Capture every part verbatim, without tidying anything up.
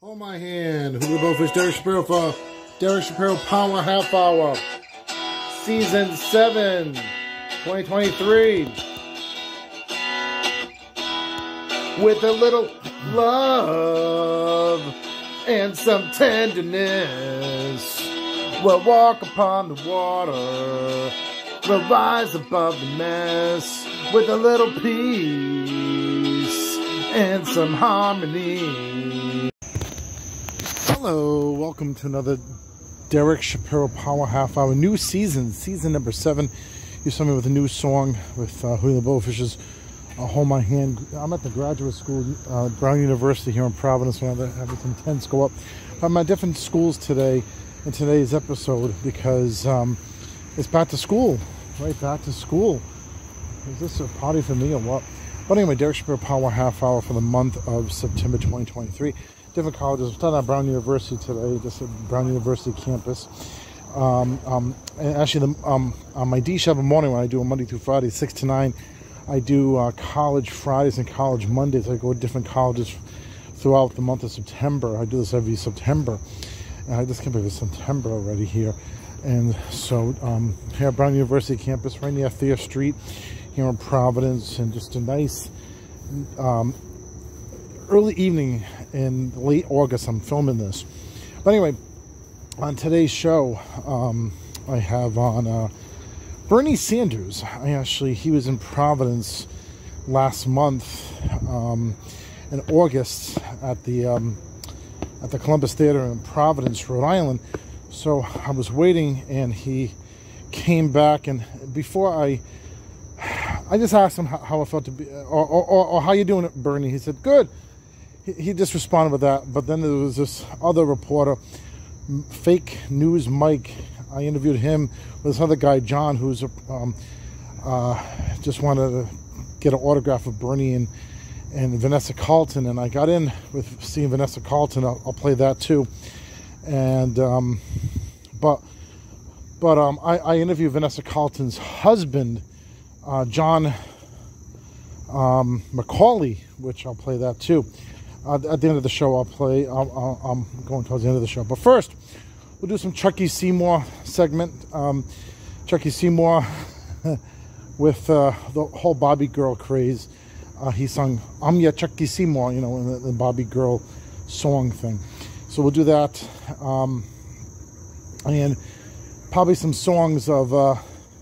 Hold my hand. Who the both is Derek Shapiro for Derek Shapiro Power Half Hour, Season seven, twenty twenty-three. With a little love and some tenderness, we'll walk upon the water. We'll rise above the mess with a little peace and some harmony. Hello, welcome to another Derek Shapiro Power Half Hour, new season, season number seven. You saw me with a new song with uh, Julio Bowfish's uh, Hold My Hand. I'm at the graduate school, uh, Brown University here in Providence. We're having some tents go up. I'm at different schools today in today's episode because um, it's back to school, right? Back to school. Is this a party for me or what? But anyway, Derek Shapiro Power Half Hour for the month of September twenty twenty-three. Different colleges. I'm starting at Brown University today, just at Brown University campus. Um, um, and actually, the, um, on my D seven morning, when I do a Monday through Friday, six to nine, I do uh, college Fridays and college Mondays. I go to different colleges throughout the month of September. I do this every September. And I just can't believe it's September already here. And so um, here at Brown University campus, right near Thayer Street, here in Providence, and just a nice um, early evening in late August. I'm filming this. But anyway, on today's show, um, I have on uh, Bernie Sanders. I actually, he was in Providence last month um, in August at the um, at the Columbus Theater in Providence, Rhode Island. So I was waiting, and he came back, and before I, I just asked him how, how I felt to be, or, or, or, or how you doing, Bernie? He said, good. He, he just responded with that, but then there was this other reporter, Fake News Mike. I interviewed him with this other guy, John, who's a, um, uh, just wanted to get an autograph of Bernie and, and Vanessa Carlton, and I got in with seeing Vanessa Carlton. I'll, I'll play that too. And um, but but um, I, I interviewed Vanessa Carlton's husband, uh, John um, McCauley, which I'll play that too. Uh, at the end of the show, I'll play. I'll, I'll, I'm going towards the end of the show. But first, we'll do some Chucky Seymour segment. Um, Chucky Seymour with uh, the whole Barbie girl craze. Uh, he sung "I'm Ya Chucky Seymour," you know, in the, the Barbie girl song thing. So we'll do that, um, and probably some songs of uh,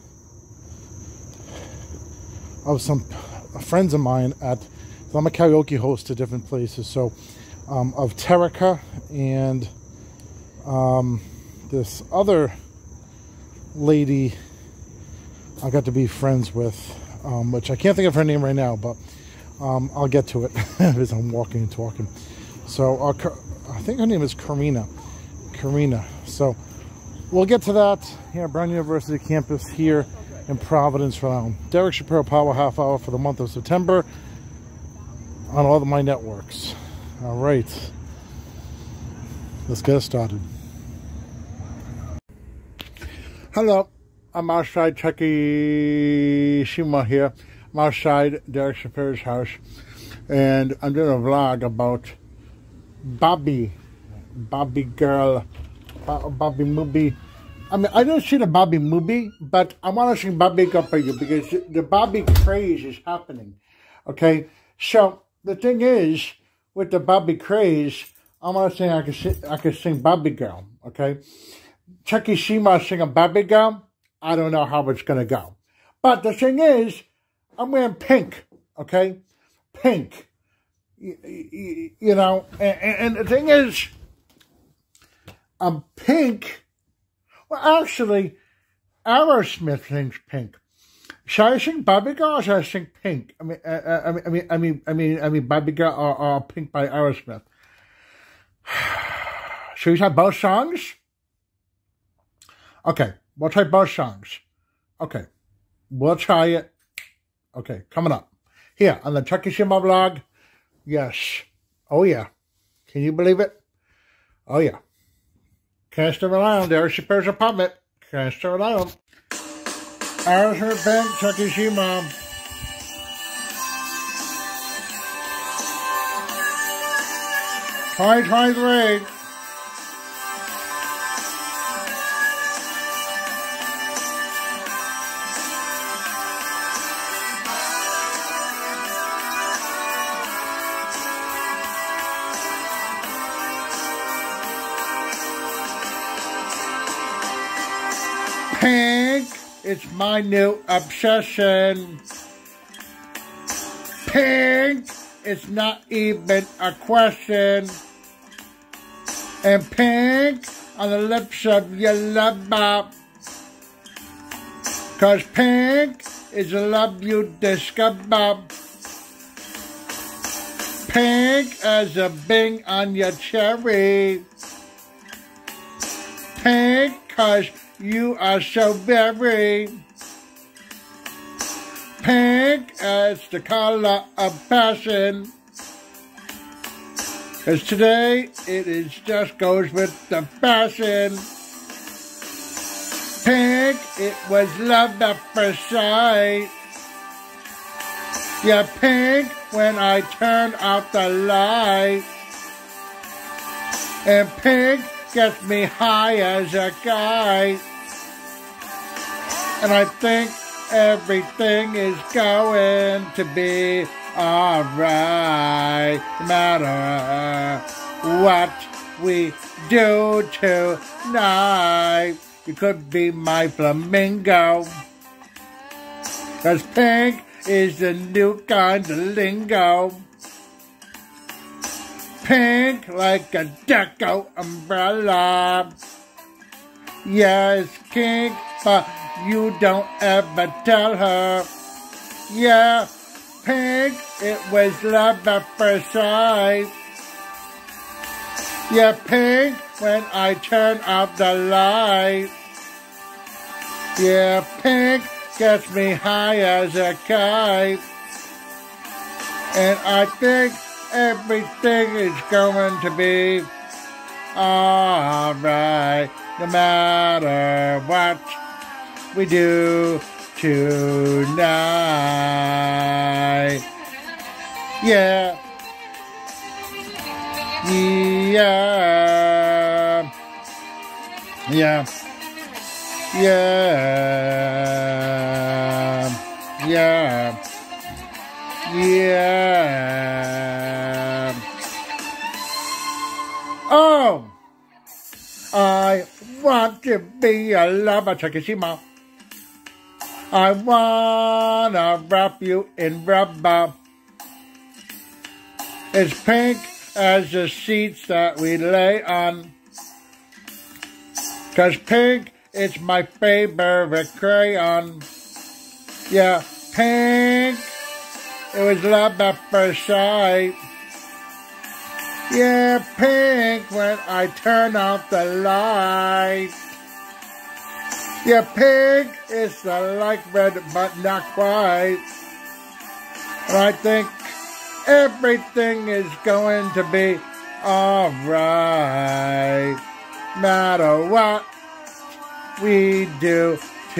of some friends of mine at. I'm a karaoke host to different places, so um, of Terica and um, this other lady I got to be friends with, um, which I can't think of her name right now, but um, I'll get to it as I'm walking and talking. So uh, I think her name is Karina. Karina. So we'll get to that here at Brown University campus here in Providence, Rhode Island. Derek Shapiro Power Half Hour for the month of September on all of my networks. All right, let's get it started. Hello, I'm outside Chucky Seymour here. I'm outside Derek Shapiro's house, and I'm doing a vlog about Barbie, Barbie girl, Barbie movie. I mean, I don't see the Barbie movie, but I want to sing Barbie girl for you because the Barbie craze is happening. Okay, so the thing is, with the Barbie craze, I'm gonna sing. I can sing. I can sing Barbie girl. Okay, Chucky Seymour singing Barbie girl. I don't know how it's gonna go, but the thing is, I'm wearing pink. Okay, pink. You, you, you know, and, and the thing is, I'm pink. Well, actually, Aerosmith sings pink. Should I sing Barbie Girl or should I sing Pink? I mean, I, I mean, I mean, I mean, I mean, I mean, Barbie Girl or, or Pink by Aerosmith. Should we try both songs? Okay, we'll try both songs. Okay, we'll try it. Okay, coming up here on the Chucky Seymour vlog. Yes, oh yeah. Can you believe it? Oh yeah. Can't stay around. Derek Shapiro's apartment. Can't stay around. Aerosmith Pink, Chucky Seymour. twenty twenty-three. Pink, it's my new obsession. Pink, it's not even a question. And pink on the lips of your lover. Cause pink is the love you discover. Pink as a bing on your cherry. Pink cause you are so very pink as the color of passion. Cause today it is just goes with the fashion. Pink, it was love at first sight. Yeah, pink when I turned out the light. And pink gets me high as a guy. And I think everything is going to be alright, no matter what we do tonight. You could be my flamingo. Cause pink is the new kind of lingo. Pink like a deco umbrella. Yeah, it's pink, but you don't ever tell her. Yeah, pink, it was love at first sight. Yeah, pink, when I turn out the light. Yeah, pink gets me high as a kite. And I think everything is going to be alright, no matter what we do tonight. Yeah. Yeah. Yeah. Yeah. Yeah. Yeah. Oh, I want to be a lover, Takeshima. I wanna wrap you in rubber. It's pink as the sheets that we lay on. Cause pink is my favorite crayon. Yeah, pink, it was love at first sight. Yeah, pink when I turn off the light. Yeah, pink is the like red, but not quite. And I think everything is going to be alright, no matter what we do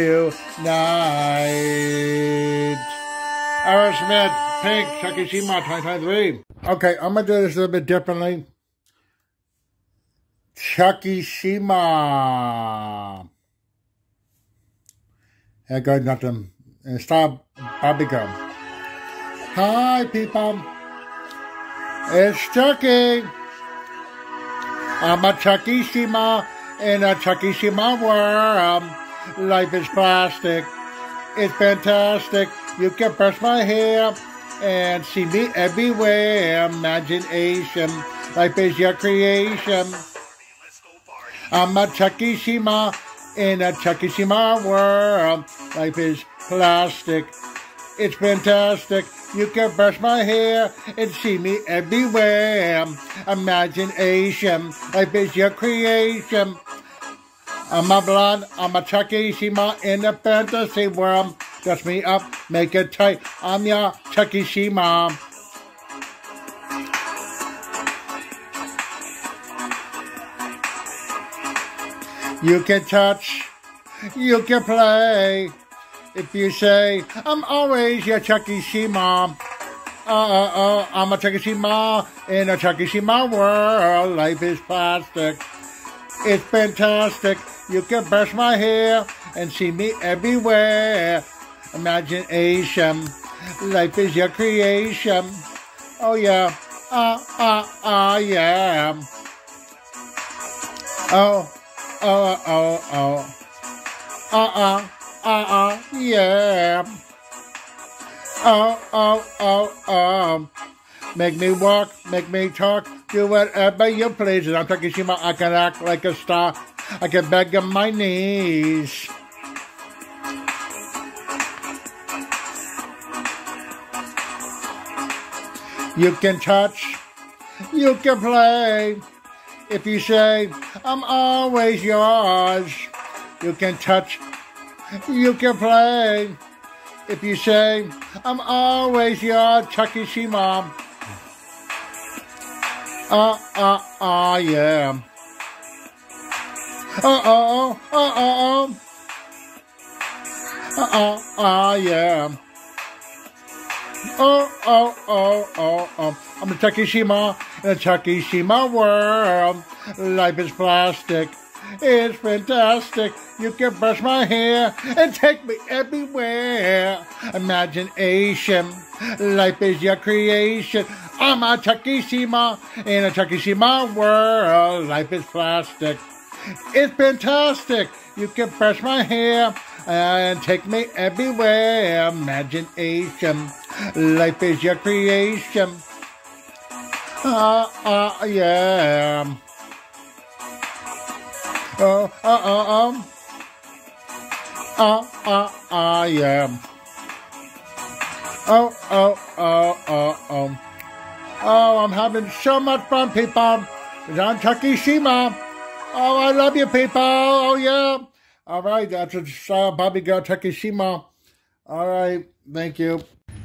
tonight. Aerosmith, Pink, Takeshima, twenty twenty-three. Okay, I'm going to do this a little bit differently. Takeshima. There goes nothing. And stop, Bobby go. Hi, people. It's Chucky. I'm a Takeshima in a Takeshima world. Life is plastic. It's fantastic. You can brush my hair and see me everywhere. Imagination. Life is your creation. I'm a Takeshima in a Takeshima world. Life is plastic. It's fantastic. You can brush my hair and see me everywhere. Imagination. Life is your creation. I'm a blonde. I'm a Takeshima in a fantasy world. Dress me up. Make it tight. I'm your Takeshima. You can touch. You can play. If you say, I'm always your Takeshima, uh, uh, I'm a Takeshima in a Takeshima world. Life is plastic. It's fantastic. You can brush my hair and see me everywhere. Imagination. Life is your creation. Oh yeah. Uh, uh, uh, yeah. Oh, oh, oh, oh. Uh, uh, uh, uh, yeah. Oh, oh, oh, oh. Make me walk, make me talk, do whatever you please. And I'm Takeshima, I can act like a star. I can beg on my knees. You can touch, you can play. If you say, I'm always yours. You can touch, you can play. If you say, I'm always your Takeshima. Uh, uh, uh, yeah. Uh, oh, uh, oh, uh, uh, uh, yeah. Oh, oh, oh, oh, oh. I'm a Takeshima in a Takeshima world. Life is plastic. It's fantastic. You can brush my hair and take me everywhere. Imagination. Life is your creation. I'm a Takeshima in a Takeshima world. Life is plastic. It's fantastic. You can brush my hair and take me everywhere. Imagination. Life is your creation. Uh, uh, yeah. Oh, uh, uh, um. Uh, uh, uh, yeah. Oh, oh, oh, oh, oh. Oh, I'm having so much fun, people. I'm Takeshima. Oh, I love you, people. Oh, yeah. All right, that's uh, Bobby Girl Takeshima. All right, thank you.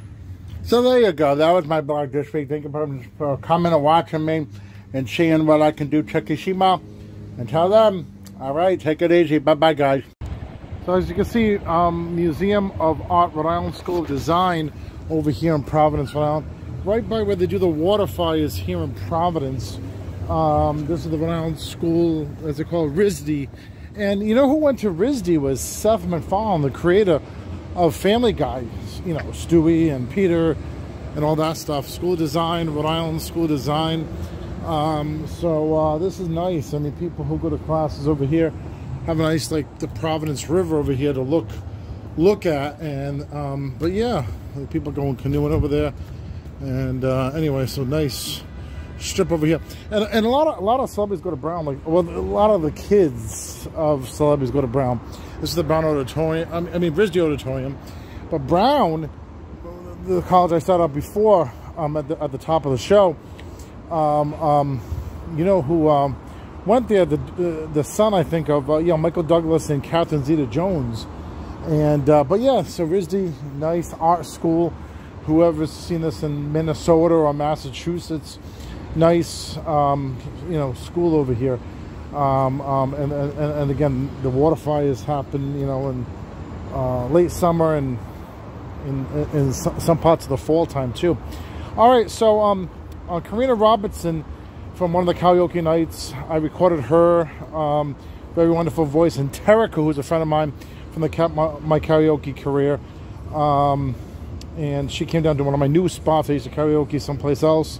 So there you go. That was my blog this week. Thank you for coming and watching me and seeing what I can do, Takeshima. Until then, all right, take it easy. Bye-bye, guys. So as you can see, um, Museum of Art, Rhode Island School of Design over here in Providence, Rhode Island. Right by where they do the water fires here in Providence. Um, this is the Rhode Island School, as they call it, R I S D. And you know who went to R I S D was Seth MacFarlane, the creator of Family Guy. You know, Stewie and Peter and all that stuff. School of Design, Rhode Island School of Design. Um, so uh, this is nice. I mean, people who go to classes over here have a nice, like, the Providence River over here to look look at. And um, but yeah, people going canoeing over there. And uh, anyway, so nice strip over here. And, and a lot of a lot of celebrities go to Brown. Like, well, a lot of the kids of celebrities go to Brown. This is the Brown Auditorium. I mean, I mean R I S D Auditorium. But Brown, the college I started out before, um, at the at the top of the show. Um, um, you know who um, went there? The uh, the son, I think, of uh, you know, Michael Douglas and Catherine Zeta-Jones. And uh, but yeah, so R I S D, nice art school. Whoever's seen this in Minnesota or Massachusetts, nice um, you know, school over here. Um, um, and, and and again, the water fires happen, you know, in uh, late summer and in, in some parts of the fall time too. All right, so um. Uh, Karina Robertson from one of the karaoke nights, I recorded her, um, very wonderful voice, and Terica, who's a friend of mine from the my, my karaoke career, um, and she came down to one of my new spots. I used to karaoke someplace else,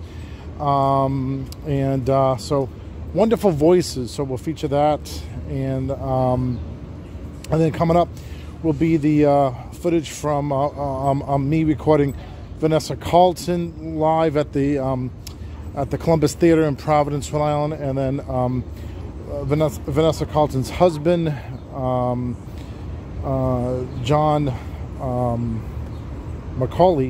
um, and uh, so wonderful voices. So we'll feature that, and um, and then coming up will be the uh, footage from uh, um, um, me recording Vanessa Carlton live at the um, at the Columbus Theater in Providence, Rhode Island, and then um, uh, Vanessa, Vanessa Carlton's husband, um, uh, John um, Macaulay,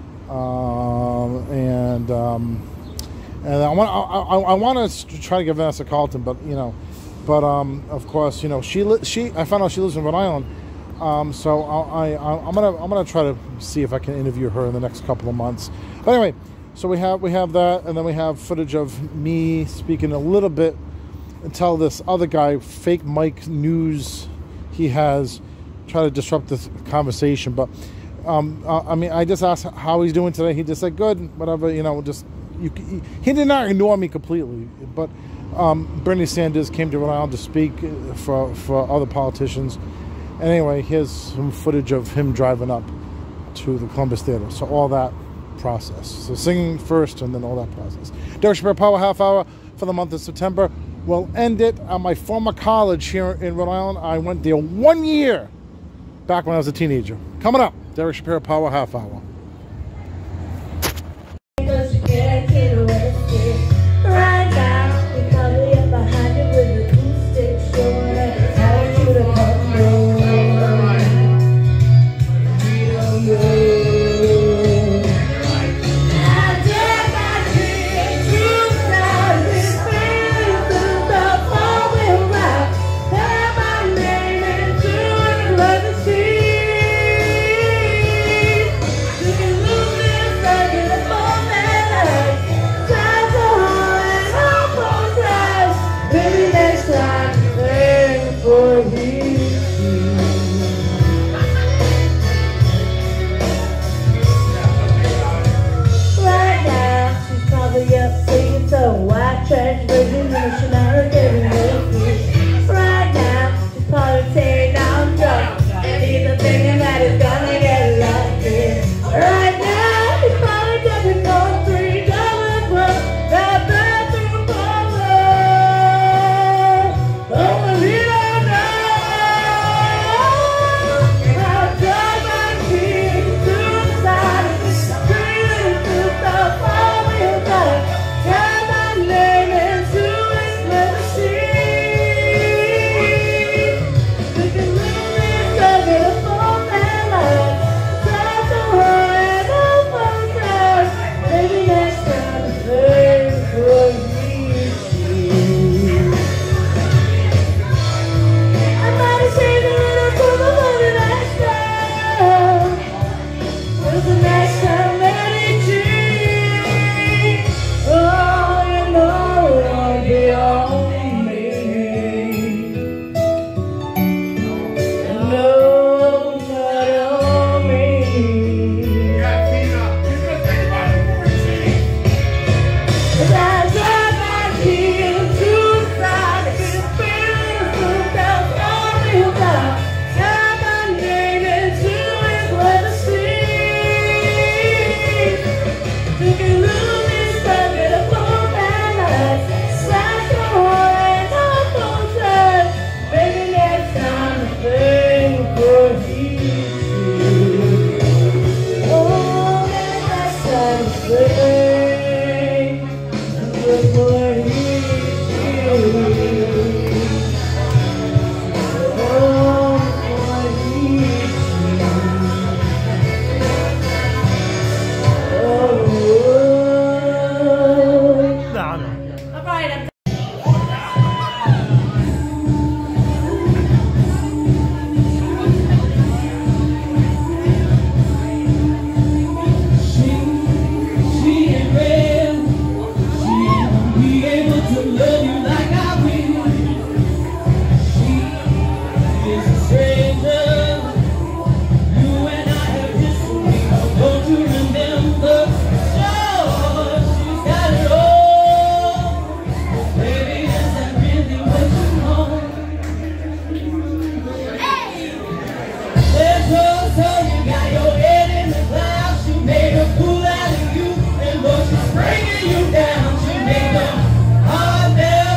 um, and um, and I want I, I, I want to try to get Vanessa Carlton, but you know, but um, of course, you know, she li she I found out she lives in Rhode Island. Um, so I, I, I'm gonna I'm gonna try to see if I can interview her in the next couple of months. But anyway, so we have we have that, and then we have footage of me speaking a little bit until this other guy, fake Mike News, he has tried to disrupt this conversation. But Um, uh, I mean, I just asked how he's doing today. He just said, good, whatever, you know, just, you, he, he did not ignore me completely. But um, Bernie Sanders came to Rhode Island to speak for, for other politicians. And anyway, here's some footage of him driving up to the Columbus Theater. So all that process. So singing first and then all that process. Derek Shapiro Power Half Hour for the month of September. We'll end it at my former college here in Rhode Island. I went there one year back when I was a teenager. Coming up, Derek Shapiro Power Half Hour. Bringing you down, she made them hard.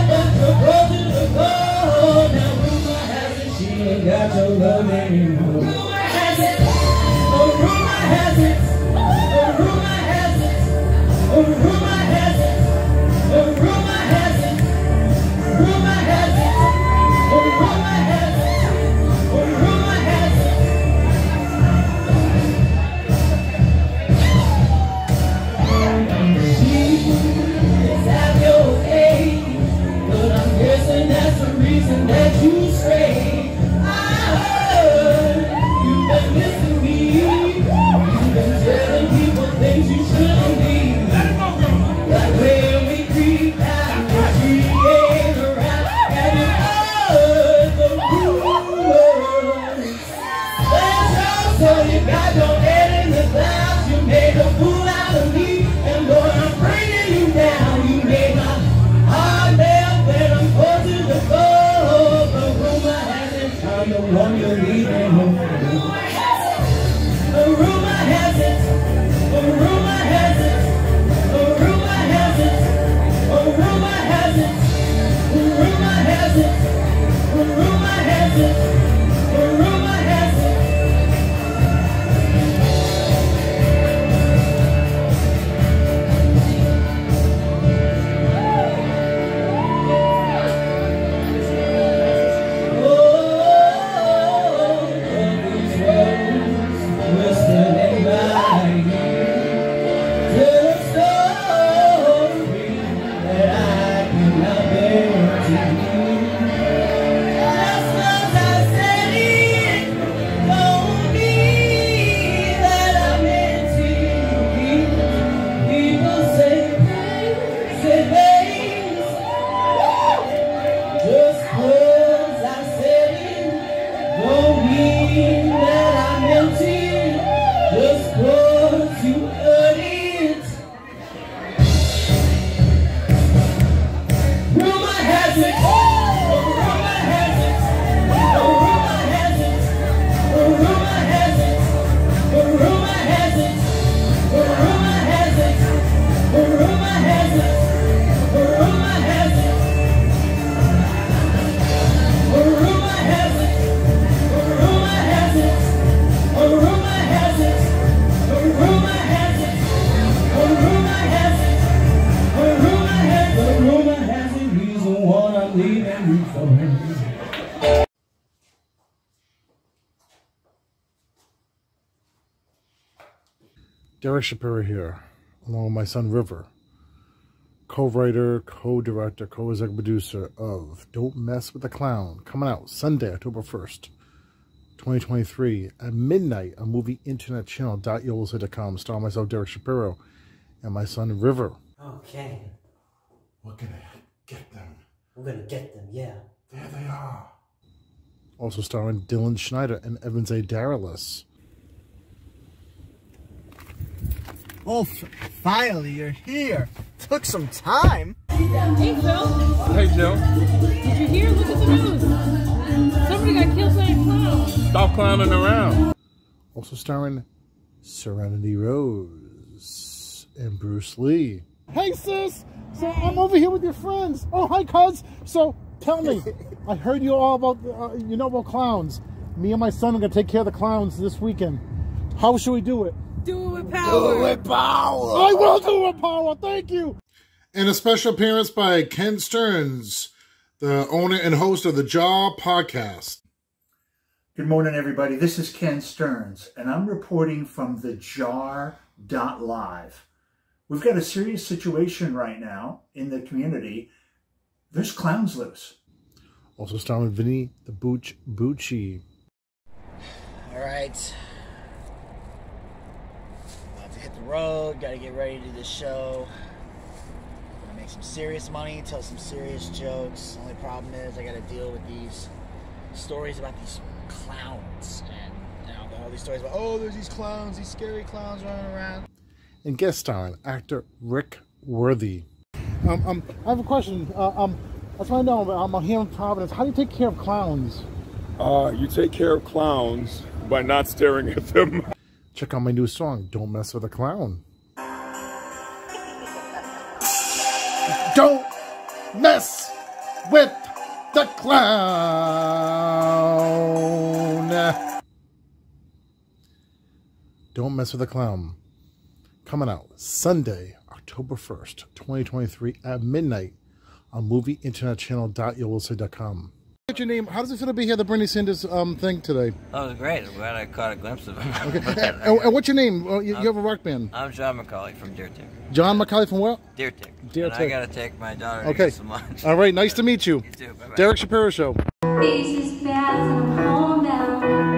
Derek Shapiro here, along with my son River, co-writer, co-director, co-executive producer of Don't Mess with the Clown, coming out Sunday, October first, twenty twenty-three, at midnight on movie internet channel dot yolosite dot com, starring myself, Derek Shapiro, and my son River. Okay. We're gonna get them. We're gonna get them, yeah. There they are. Also starring Dylan Schneider and Evans A. Daralis. Oh, finally, you're here. Took some time. Hey, Phil. Hey, Joe. Did you hear? Look at the news. Somebody got killed by a clown. Stop clowning around. Also starring Serenity Rose and Bruce Lee. Hey, sis. So I'm over here with your friends. Oh, hi, cuz. So tell me, I heard you all about, uh, you know about clowns. Me and my son are going to take care of the clowns this weekend. How should we do it? Do it with power. Do it with power. I will do it with power. Thank you. And a special appearance by Ken Stearns, the owner and host of the Jar Podcast. Good morning, everybody. This is Ken Stearns, and I'm reporting from the jar dot live. We've got a serious situation right now in the community. There's clowns loose. Also starring Vinny the Booch Bucci. All right. About to hit the road. Got to get ready to do this show. Gonna make some serious money, tell some serious jokes. Only problem is I got to deal with these stories about these clowns. And, you know, all these stories about, oh, there's these clowns, these scary clowns running around. And guest starring actor Rick Worthy. Um, um, I have a question. Uh, um, that's what I know. I'm here in Providence. How do you take care of clowns? Uh, you take care of clowns by not staring at them. Check out my new song, Don't Mess with a Clown. Don't mess with the clown. Don't Mess with the Clown. Coming out Sunday, October first, twenty twenty-three at midnight on movie internet channel dot yolosite dot com. What's your name? How does it feel to be here at the Bernie Sanders um, thing today? Oh, it was great. I'm glad I caught a glimpse of him. Okay. and, and what's your name? Uh, you, you have a rock band. I'm John McCauley from Deer Tick. John McCauley from where? Deer Tick. Deer and Tick. I got to take my daughter to okay. get some lunch. All right. Nice to meet you. You too. Bye-bye. Derek Shapiro Show. Faces fast and I'm home now.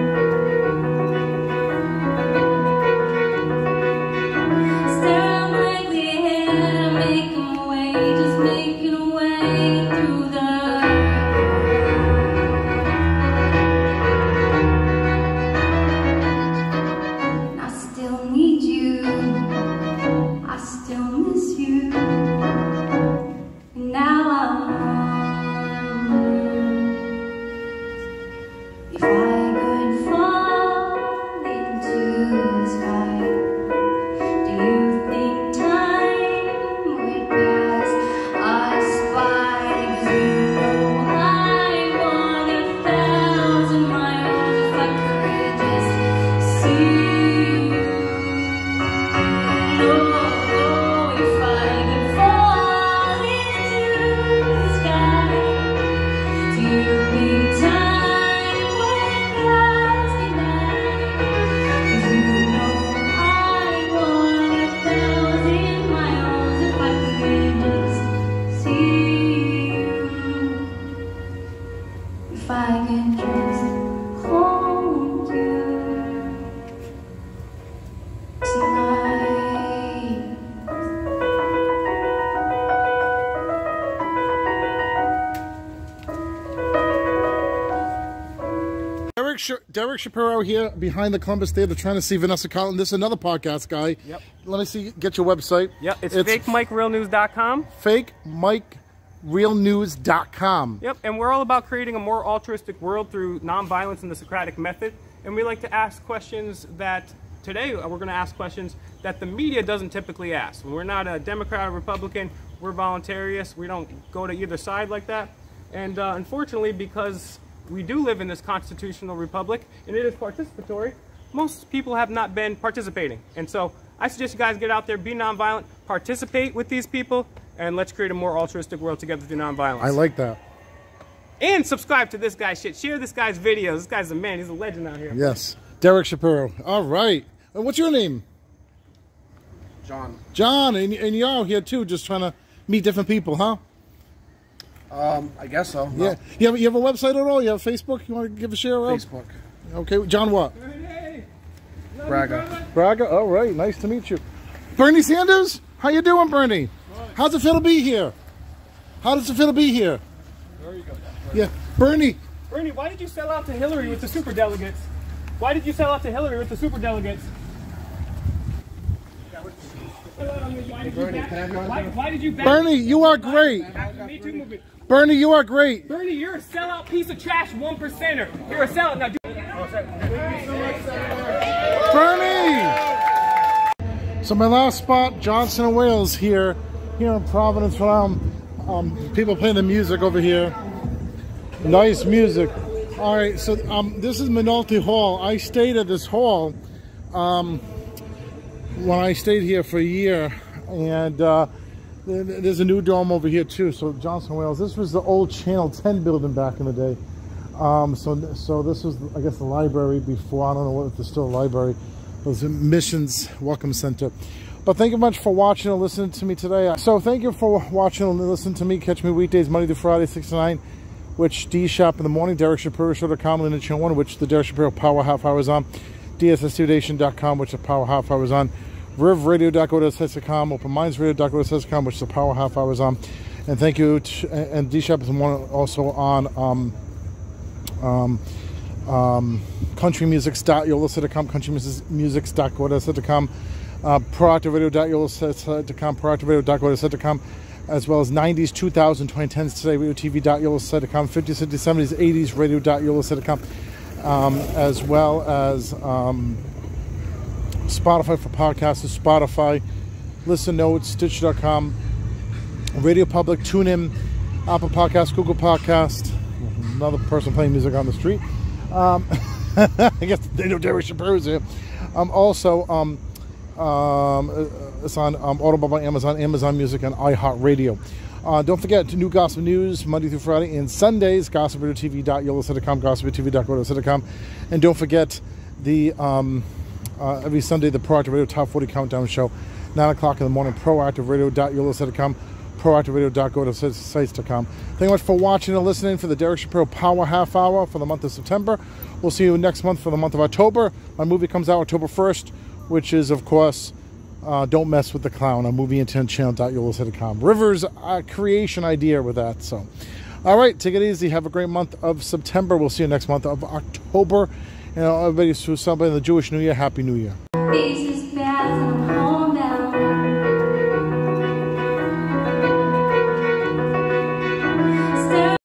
Staring blankly ahead, I'm making my way, just making a way through the. I still need you, I still miss you, and now I'm on you. Derek Sh Derek Shapiro here behind the Columbus Theater trying to see Vanessa Collin. This is another podcast guy. Yep. Let me see, get your website. Yep, it's, it's fake mike real news dot com. fake mike real news dot com. Yep, and we're all about creating a more altruistic world through nonviolence and the Socratic method. And we like to ask questions that, today we're going to ask questions that the media doesn't typically ask. We're not a Democrat or Republican, we're voluntarists. We don't go to either side like that. And uh, unfortunately, because we do live in this constitutional republic and it is participatory, most people have not been participating. And so I suggest you guys get out there, be nonviolent, participate with these people, and let's create a more altruistic world together through nonviolence. I like that. And subscribe to this guy's shit. Share this guy's videos. This guy's a man. He's a legend out here. Yes. Derek Shapiro. All right. And what's your name? John. John. And, and you're out here too, just trying to meet different people, huh? Um, I guess so. No. Yeah. You have, you have a website at all? You have Facebook? You want to give a share out? Facebook. Okay. John what? Hey, Braga. Braga. All right. Nice to meet you. Bernie Sanders? How you doing, Bernie? How's it feel to be here? How does it feel to be here? There you go. Yeah. Bernie. Bernie, why did you sell out to Hillary with the superdelegates? Why did you sell out to Hillary with the superdelegates? Bernie, can I have your Why, why did you back Bernie, you are great. Me Too movement? Bernie, you are great. Bernie, you're a sellout piece of trash, one percenter. You're a sellout. Now, do Bernie! So my last spot, Johnson and Wales here, here in Providence, Rhode Island. Um, people playing the music over here. Nice music. All right, so um, this is Minolta Hall. I stayed at this hall um, when I stayed here for a year, and uh, there's a new dome over here too. So Johnson and Wales. This was the old Channel ten building back in the day. Um, so, so this was, I guess, the library before. I don't know if there's still a library. It was a Missions Welcome Center. But thank you much for watching and listening to me today. So thank you for watching and listening to me. Catch me weekdays, Monday through Friday, six to nine, which D Shop in the morning, Derek Shapiro Show dot com, and the channel one, which the Derek Shapiro Power Half Hour is on, D S S two nation dot com, which the Power Half Hour is on, riv radio dot go dot dot com, open minds radio dot go dot dot com, which the Power Half Hour is on. And thank you, to, and D Shop is also on um, um, um, country musics dot yola dot com, country musics dot go dot com, uh, proactive radio dot yola dot com, proactive radio dot go dot com, as well as nineties, two thousands, twenty tens today, radio T V dot yola dot com, fifties, sixties, seventies, eighties, radio dot yola dot com, um, as well as um, Spotify for podcasters, Spotify, Listen Notes, Stitch dot com, Radio Public, TuneIn, Apple Podcast, Google Podcast, another person playing music on the street. Um, I guess they know Derek Shapiro's here. Um, also, um, um, it's on um, Audible by Amazon, Amazon Music, and iHeartRadio. Uh, don't forget, new gospel news Monday through Friday and Sundays, gospel radio T V dot yola dot com, gospel radio T V dot go dot com. And don't forget the um, uh, every Sunday, the Proactive Radio Top forty Countdown Show, nine o'clock in the morning, proactive radio dot yola dot com, proactive radio dot go dot sites dot com. Thank you much for watching and listening for the Derek Shapiro Power Half Hour for the month of September. We'll see you next month for the month of October. My movie comes out October first, which is, of course, uh, Don't Mess with the Clown, a movie intent channel dot yola dot com. Rivers' uh, creation idea with that. So, all right, take it easy. Have a great month of September. We'll see you next month of October. You know, everybody who's celebrating the Jewish New Year, Happy New Year. This is